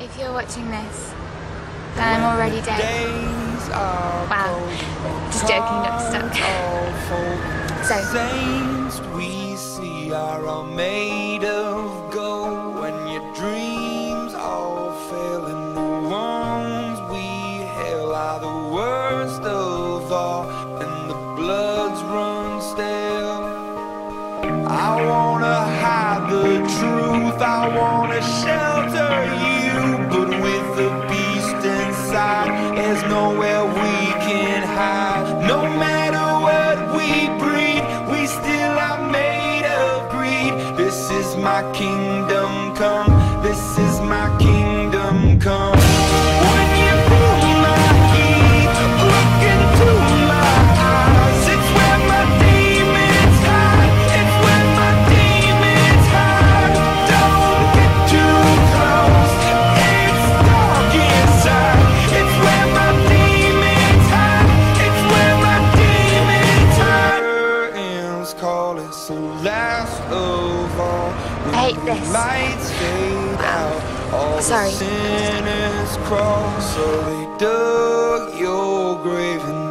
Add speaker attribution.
Speaker 1: If you're watching this, then I'm already dead. Wow. Just joking, Dr. Stuck. So,
Speaker 2: Saints we see are all made of gold. When your dreams all fail and the ones we hail are the worst of all, and the bloods run stale. I wanna hide the truth, I wanna shelter you, but with the beast inside, there's nowhere we can hide. No matter what we breed, we still are made of greed. This is my kingdom come, this is my kingdom come. When you pull my heat, look into my eyes, it's where my demons hide, it's where my demons hide. Don't get too close, it's dark inside, it's where my demons hide, it's where my demons hide. Curtains call it the last of all.
Speaker 1: I hate this.
Speaker 2: Lights fade out, all
Speaker 1: Sorry.
Speaker 2: the sinners crawl, so they dug your grave and